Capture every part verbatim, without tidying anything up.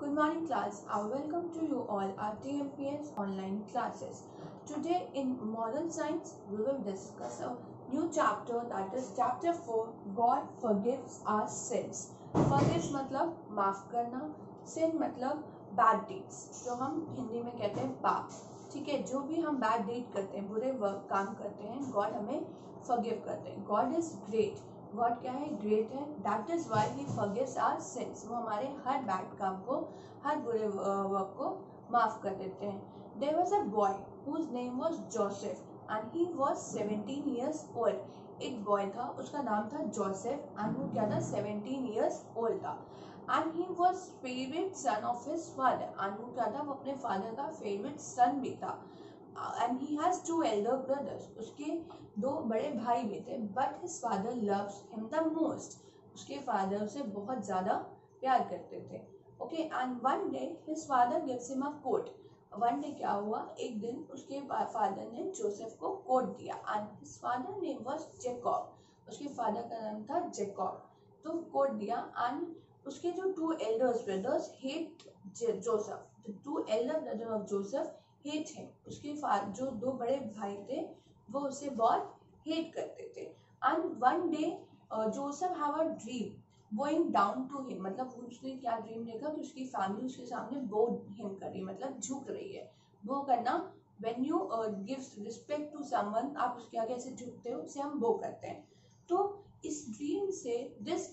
Good morning class. I welcome to you all our T M P S online classes. Today in moral science we will discuss a new chapter, that is chapter four. God forgives our sins. Forgive मतलब माफ करना, sin मतलब bad deeds, जो हम हिंदी में कहते हैं पाप. ठीक है, जो भी हम बैड डीड करते हैं, बुरे वर्क काम करते हैं, गॉड हमें फॉरगिव करते हैं. God is great. गॉड क्या है? ग्रेट है. That is why he forgives our sins. वो हमारे हर बैड काम को, हर बुरे वर्क को माफ कर देते हैं. There was a boy whose name was Joseph and he was seventeen years old. एक बॉय था, उसका नाम था जोसेफ एंड वो क्या था? सेवनटीन इयर्स ओल्ड था. And he was favourite son of his father. And वो क्या था? वो अपने फादर का फेवरेट सन भी था. And he has two elder brothers. उसके दो बड़े भाई भी थे. But his father loves him the most. उसके फादर उसे बहुत ज़्यादा प्यार करते थे. Okay, and one day his father gives him a coat. One day क्या हुआ? एक दिन उसके फादर ने जोसेफ को कोट दिया. And his father name was Jacob. उसके फादर का नाम था जैकब. तो कोट दिया. एंड उसके जो two elders brothers hate Joseph. The two elder brother of Joseph hate him. उसके जो दो बड़े भाई थे वो उसे बहुत हेट करते थे. And one day Joseph have a dream going down to him. मतलब उसने क्या ड्रीम देखा कि उसकी फैमिली उसके सामने बो हिम कर रही है, मतलब झुक रही है. बो करना, when you give respect to someone, आप उसके आगे ऐसे झुकते हो, उसे हम बो करते हैं. तो इस ड्रीम से, this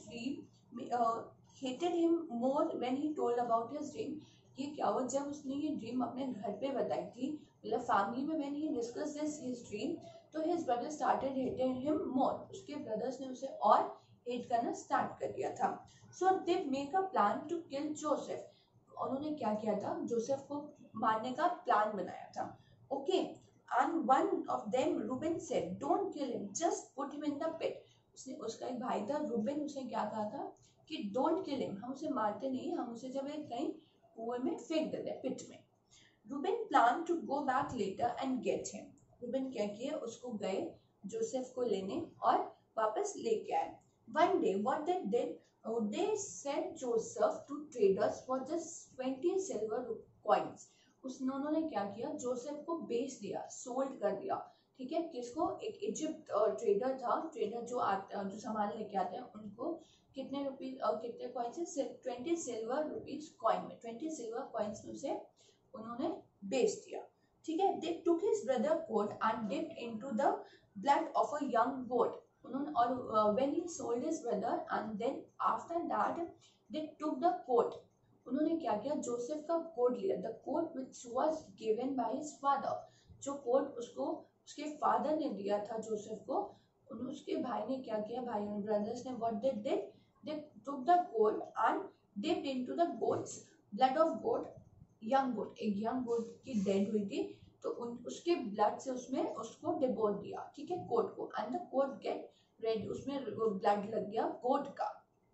dream hated him more when he told about his dream. ये क्या हुआ? जब उसने ये ड्रीम अपने घर पे बताई थी, मतलब फैमिली में, when he discuss this his dream, तो his brother started hating him more. उसके ब्रदर्स ने उसे और हेट करना स्टार्ट कर दिया था. So they make a plan to kill Joseph. उन्होंने क्या किया था? जोसेफ को मारने का प्लान बनाया था. Okay, and one of them Reuben said don't kill him, just put him in the pit. उसने, उसका एक भाई था रूबेन, उसने क्या कहा था कि डोंट किल हिम, हम उसे मारते नहीं, हम उसे जब एक कहीं कुएं में फेंक देते हैं, पिट में. Reuben plan to go back later and get him. Reuben क्या किया? उसको गए जोसेफ को लेने और वापस लेके आए. One day what they did, they sent Joseph to traders for just twenty silver coins. उन्होंने क्या किया? जोसेफ को बेच दिया, सोल्ड कर दिया. ठीक है, किसको? एक इजिप्ट ट्रेडर था. ट्रेडर जो आते, जो सामान लेके आते हैं, उनको कितने रुपीज और कितने coins? Twenty silver rupees coin में, ट्वेंटी सिल्वर कॉइन्स में उसे उन्होंने बेच दिया. ठीक है. They took his brother coat and dipped into the blood of a young goat. उन्होंने, और when he sold his brother and then after that they took the coat. उन्होंने क्या किया? जोसेफ का कोट लिया. The coat which was given by his father. जो coat उसको उसके फादर ने दिया था जोसेफ को, उसके भाई ने क्या किया? भाई ब्रदर्स ने what they did, they took the goat and dipped into the goat's blood of goat, young goat. एक young goat की डेड हुई थी, तो उन उसके ब्लड से उसमें उसको डिबो दिया. ठीक है, कोट को. And the coat get red, उसमें ब्लड लग गया कोट का.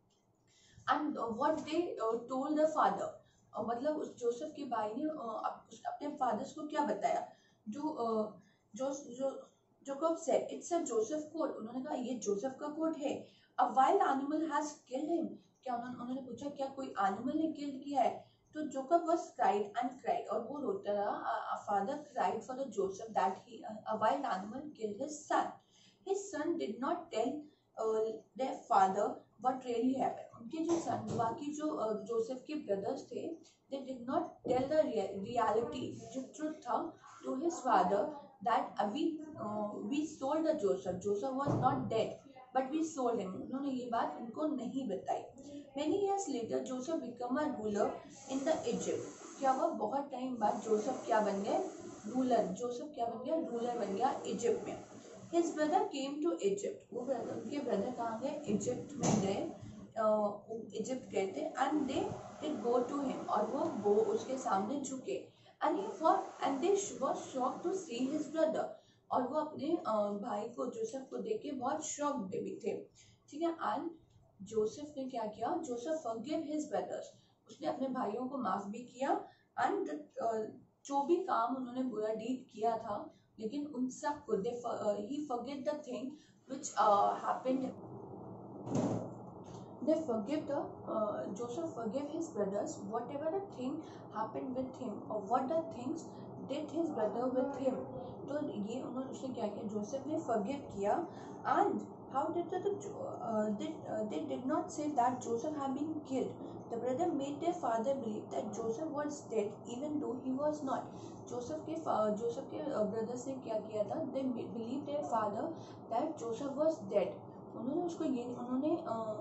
And what they told the father, मतलब उस जोसेफ के भाई ने uh, अपने फादर्स को क्या बताया? जो uh, जो जो Joseph said it's a Joseph coat. उन्होंने कहा ये जोसेफ का कोट है. A wild animal has killed him. क्या उन्होंने उन्होंने पूछा क्या कोई एनिमल ने किल किया है? तो Joseph was cried and cried, और वो रोता रहा. A father cried for the Joseph that he a wild animal killed his son. His son did not tell uh, their father what really happened. उनके जो सन, बाकी जो जोसेफ के brothers थे, they did not tell the reality, जो truth था, to his father that we uh, we sold the Joseph. Joseph was not dead, but we sold him. उन्होंने ये बात उनको नहीं बताई. Many years later, Joseph became a ruler in the Egypt. क्या हुआ? बहुत टाइम बाद जोसेफ क्या बन गए? रूलर. जोसेफ क्या बन गया? रूलर बन गया इजिप्ट में. His brother came to Egypt. वो ब्रदर, उनके ब्रदर कहाँ गए? इजिप्ट में गए, इजिप्ट गए थे. And they did go to him, और वो वो उसके सामने झुके. And he was and they was shocked to see his brother. और वो अपने भाई को, जोसेफ को देख के बहुत शॉक्ड भी थे. ठीक है. एंड जोसेफ ने क्या किया? Joseph forgive his brothers. उसने अपने भाइयों को माफ भी किया. एंड जो भी काम उन्होंने बुरा डीड किया था, लेकिन उन सब को they he forget the thing which happened they forgive the uh, Joseph forgive his brothers whatever the thing happened with him or what the things did his brother with him. तो ये उन्होंने उसने क्या किया, जोसेफ ने forgive किया. And how did the uh, did uh, they did not say that Joseph had been killed. The brother made their father believe that Joseph was dead even though he was not. Joseph के Joseph के brothers ने क्या किया था, they believed their father that Joseph was dead. उन्होंने उसको ये उन्होंने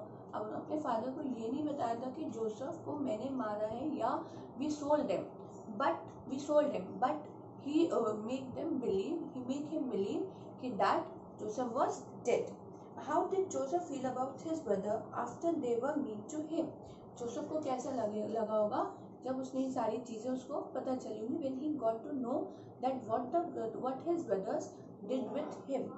अब अपने फादर को ये नहीं बताया था कि जोसेफ को मैंने मारा है या we sold them, but we sold him, but he make them believe he make him believe कि that Joseph was dead. How did Joseph feel about his brother after they were meet to him. Joseph को कैसा लगे लगा होगा जब उसने ये सारी चीज़ें उसको पता चली होंगी. When he got to know that what the what his brothers did with him.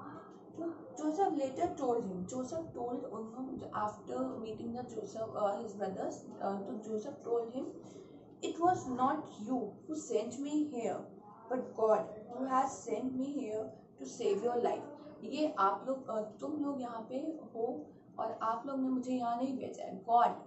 Joseph later told him. Joseph told him after meeting the Joseph, uh, his brothers. Uh, so Joseph told him, "It was not you who sent me here, but God who has sent me here to save your life." ये आप लोग uh, तुम लोग यहाँ पे हो और आप लोग ने मुझे यहाँ नहीं भेजा है.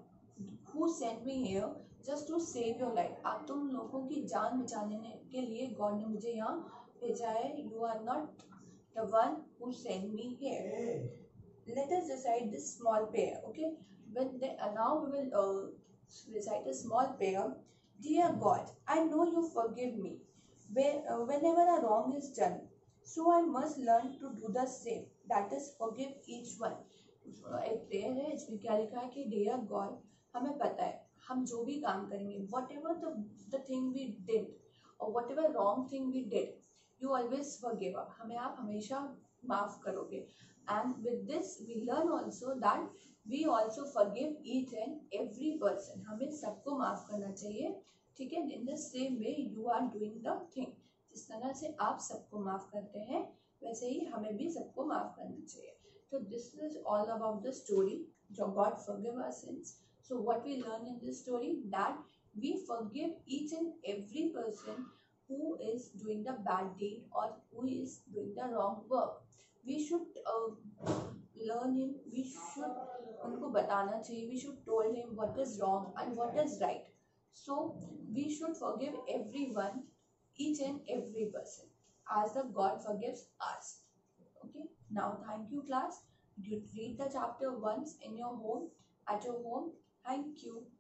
God who sent me here just to save your life. आप तुम लोगों की जान बचाने के लिए God ने मुझे यहाँ भेजा है. You are not the one who sent me here. Let us recite this small prayer, okay? When they, uh, now we will uh, recite a small prayer. Dear God, I know you forgive me where, uh, whenever a wrong is done. So I must learn to do the same. That is, forgive each one. एक prayer है, इसमें क्या लिखा है कि Dear God, हमें पता है हम जो भी काम करेंगे, whatever the the thing we did or whatever wrong thing we did, you always forgive us. हमें आप हमेशा माफ करोगे. And with this we learn also that we also forgive each and every person. हमें सबको माफ करना चाहिए, ठीक है. In the same way you are doing the thing. जिस तरह से आप सबको माफ करते हैं वैसे ही हमें भी सबको माफ करना चाहिए. So this is all about the story. God forgive our sins. So what we learn in this story, that we forgive each and every person who is doing the bad deed or who is doing the wrong work. We should uh, learn him. We should उनको बताना चाहिए. We should told him what is wrong and what is right. So we should forgive everyone, each and every person, as the God forgives us. Okay. Now thank you class. You read the chapter once in your home, at your home. Thank you.